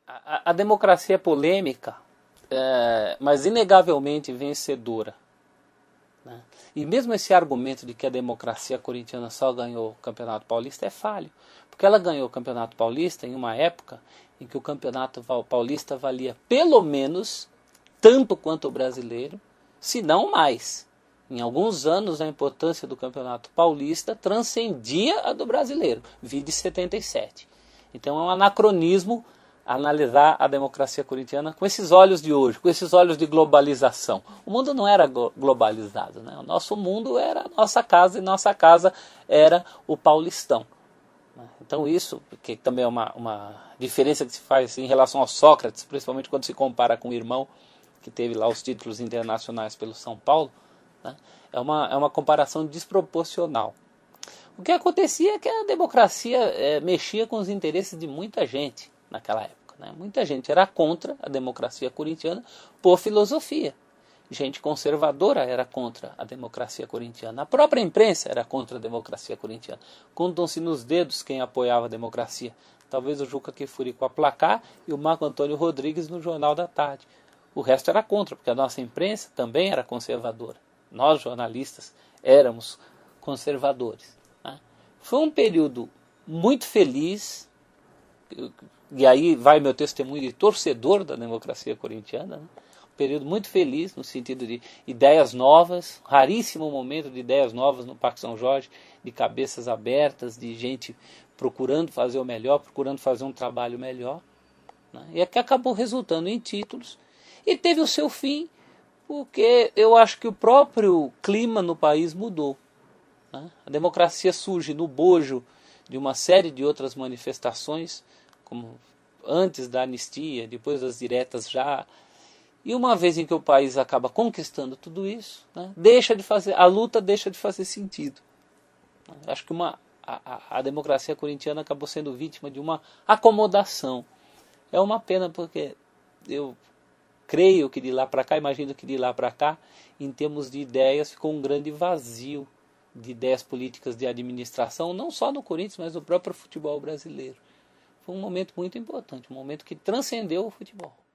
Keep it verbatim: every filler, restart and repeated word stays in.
a, a democracia é polêmica, é, mas inegavelmente vencedora, né? E mesmo esse argumento de que a democracia corintiana só ganhou o Campeonato Paulista é falho, porque ela ganhou o Campeonato Paulista em uma época em que o Campeonato Paulista valia pelo menos tanto quanto o brasileiro, se não mais. Em alguns anos a importância do Campeonato Paulista transcendia a do brasileiro, vide setenta e sete. Então é um anacronismo analisar a democracia corintiana com esses olhos de hoje, com esses olhos de globalização. O mundo não era globalizado, né? O nosso mundo era a nossa casa e nossa casa era o Paulistão. Então isso, que também é uma, uma diferença que se faz em relação ao Sócrates, principalmente quando se compara com o irmão que teve lá os títulos internacionais pelo São Paulo, né? é, uma, é uma comparação desproporcional. O que acontecia é que a democracia é, mexia com os interesses de muita gente naquela época, né? Muita gente era contra a democracia corintiana por filosofia. Gente conservadora era contra a democracia corintiana. A própria imprensa era contra a democracia corintiana. Contam-se nos dedos quem apoiava a democracia. Talvez o Juca Kfouri com a Placar e o Marco Antônio Rodrigues no Jornal da Tarde. O resto era contra, porque a nossa imprensa também era conservadora. Nós, jornalistas, éramos conservadores, né? Foi um período muito feliz, e aí vai meu testemunho de torcedor da democracia corintiana, né? Um período muito feliz no sentido de ideias novas, raríssimo momento de ideias novas no Parque São Jorge, de cabeças abertas, de gente procurando fazer o melhor, procurando fazer um trabalho melhor, né? E é que acabou resultando em títulos, e teve o seu fim, porque eu acho que o próprio clima no país mudou, né? A democracia surge no bojo de uma série de outras manifestações, como antes da anistia, depois das diretas já. E uma vez em que o país acaba conquistando tudo isso, né, deixa de fazer, a luta deixa de fazer sentido. Acho que uma, a, a democracia corintiana acabou sendo vítima de uma acomodação. É uma pena, porque eu creio que de lá para cá, imagino que de lá para cá, em termos de ideias, ficou um grande vazio de ideias políticas de administração, não só no Corinthians, mas no próprio futebol brasileiro. Foi um momento muito importante, um momento que transcendeu o futebol.